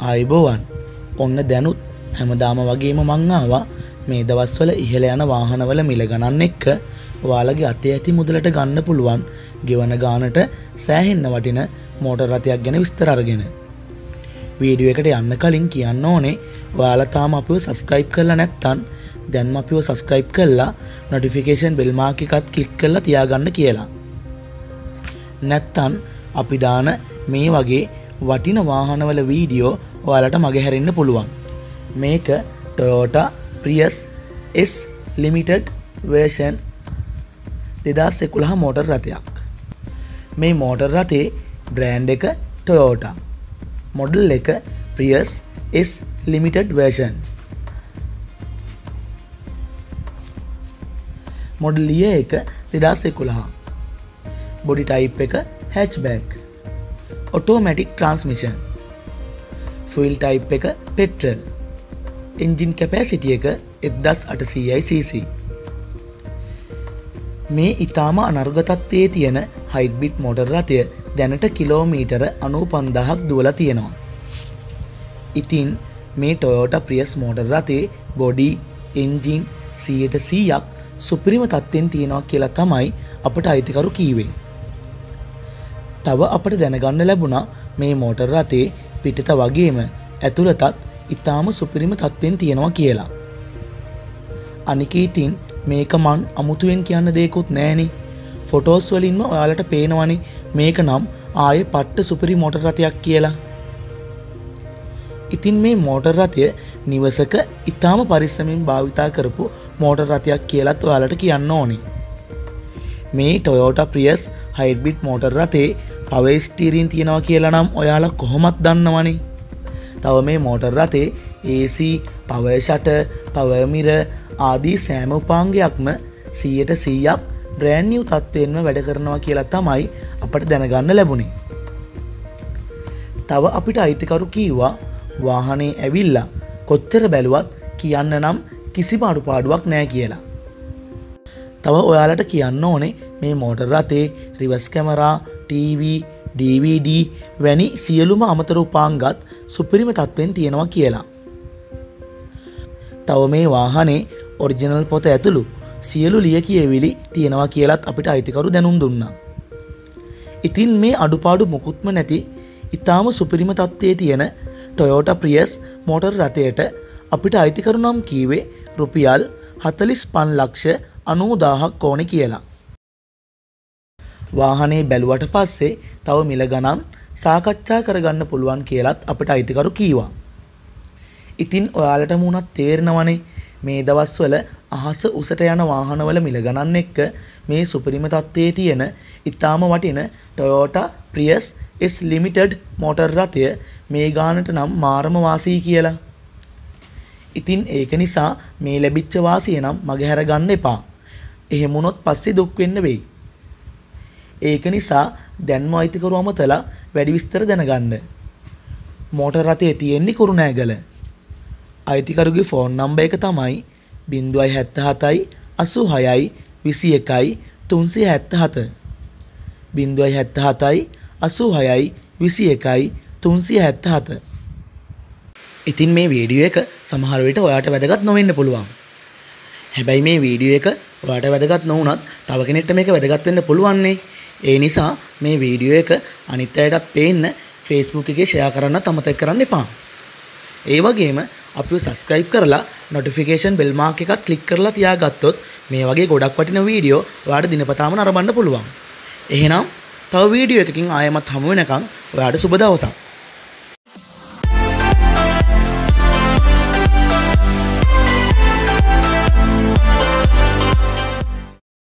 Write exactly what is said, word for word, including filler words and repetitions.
ආයුබෝවන්. ඔන්න දැනුත් හැමදාම වගේම මං ආවා මේ දවස්වල ඉහළ යන වාහනවල මිල ගණන් එක්ක ඔයාලගේ අතේ ඇති මුදලට ගන්න පුළුවන් ගෙවන ගානට සෑහෙන්න වටින මෝටර් රථයක් ගැන විස්තර අරගෙන. වීඩියෝ එකට යන්න කලින් කියන්න ඕනේ ඔයාලා තාම අපිව subscribe කරලා නැත්නම් දැන්ම අපිව subscribe කරලා notification bell mark එකත් click කරලා තියාගන්න කියලා. නැත්නම් අපි දාන මේ වගේ වටින වාහනවල වීඩියෝ ඔයාලට මගේ හැරෙන්න පුළුවන්. මේක Toyota Prius S Limited version දෙදාස් එකොළහ මෝටර් රථයක්. මේ මෝටර් රථේ බ්‍රෑන්ඩ් එක Toyota. මොඩල් එක Prius S Limited version. Model year එක දෙදාස් එකොළහ. body type එක hatchback. automatic transmission. fuel type එක petrol. engine capacity එක එක්දාස් අටසීයයි සීසී. මේ ඊටාම අනර්ග තත්ත්වයේ තියෙන හයිබ්‍රිඩ් මෝටර් රථය දැනට කිලෝමීටර අනූ පන්දාහක් දුවලා තියෙනවා. ඉතින් මේ Toyota Prius මෝටර් රථේ body, engine සීයට සීයක් සුපිරිම තත්ත්වෙන් තියෙනවා කියලා තමයි අපට අයිතිකරු කීවේ. තව අපට දැනගන්න ලැබුණා මේ මෝටර් රථේ පිටත වගේම ඇතුළතත් ඊටාම සුපිරිම තත්ත්වෙන් තියෙනවා කියලා. අනික ඉතින් මේක මන් අමුතුවෙන් කියන්න දෙයක්වත් නැහැනේ. ෆොටෝස් වලින්ම ඔයාලට පේනවනේ මේක නම් ආයේ පට්ට සුපිරි මෝටර් රථයක් කියලා. ඉතින් මේ මෝටර් රථය නිවසක ඊටාම පරිස්සමින් භාවිතා කරපු මෝටර් රථයක් කියලාත් ඔයාලට කියන්න ඕනේ. මේ Toyota Prius hybrid මෝටර් රථේ power steering තියෙනවා කියලා නම් ඔයාලා කොහොමත් දන්නවනේ. තව මේ මෝටර් රථේ A C, power shutter, power mirror ආදී සෑම උපාංගයක්ම සීයට සීයක් brand new තත්ත්වයෙන්ම වැඩ කරනවා කියලා තමයි අපට දැනගන්න ලැබුණේ. තව අපිට අයිතිකරු කීවා වාහනේ ඇවිල්ලා කොච්චර බැලුවත් කියන්න නම් කිසිම අඩුපාඩුවක් නැහැ කියලා. තව ඔයාලට කියන්න ඕනේ මේ මෝටර් රථේ reverse camera, TV, D V D වැනි සියලුම අමතර උපාංගත් සුපිරිම තත්ත්වෙන් තියෙනවා කියලා. තව මේ වාහනේ ඔරිජිනල් පොත ඇතුළු සියලු ලියකියවිලි තියෙනවා කියලාත් අපිට අයිතිකරු දැනුම් දුන්නා. ඉතින් මේ අඩුපාඩු මොකුත්ම නැති ඊටාම සුපිරිම තත්ත්වයේ තියෙන Toyota Prius මෝටර් රථයට අපිට අයිතිකරු නම් කීවේ රුපියල් හතළිස් පන්ස් ලක්ෂ අනූදාහක් ඕනේ කියලා. වාහනේ බැලුවට පස්සේ තව මිල ගණන් සාකච්ඡා කරගන්න පුළුවන් කියලාත් අපිට අයිතිකරු කීවා. ඉතින් ඔයාලට මුණත් තේරෙනවනේ මේ දවස්වල අහස උසට යන වාහනවල මිල ගණන් එක්ක මේ සුපිරිම තත්ත්වයේ තියෙන ඊටාම වටින Toyota Prius S Limited motor රථය මේ ගානට නම් මාරම වාසී කියලා. ඉතින් ඒක නිසා මේ ලැබිච්ච වාසිය නම් මගේ හැර ගන්න එපා. එහෙම වුණොත් පස්සේ දුක් වෙන්න වෙයි. ඒක නිසා දැන්ම අයිතිකරු අමතලා වැඩි විස්තර දැනගන්න. මෝටර් රථයේ තියෙන්නේ කුරුණෑගල. අයිතිකරුගේ ෆෝන් නම්බර් එක තමයි ज़ीरो सात सात आठ छह दो एक तीन सात सात ज़ीरो सात सात आठ छह दो एक तीन सात सात. ඉතින් මේ වීඩියෝ එක සමහර විට ඔයාට වැදගත් නොවෙන්න පුළුවන්. හැබැයි මේ වීඩියෝ එක ඔයාට වැදගත් නොවුනත් තව කෙනෙක්ට මේක වැදගත් වෙන්න පුළුවන් නේ. ඒ නිසා මේ වීඩියෝ එක අනිත් අයටත් පේන්න Facebook එකේ share කරන්නත් අමතක කරන්න එපා. ඒ වගේම අපිව subscribe කරලා notification bell mark එකත් click කරලා තියාගත්තොත් මේ වගේ ගොඩක් වටින වීඩියෝ ඔයාට දිනපතාම නරඹන්න පුළුවන්. එහෙනම් තව වීඩියෝ එකකින් ආයෙමත් හමු වෙනකන් ඔයාට සුබ දවසක්.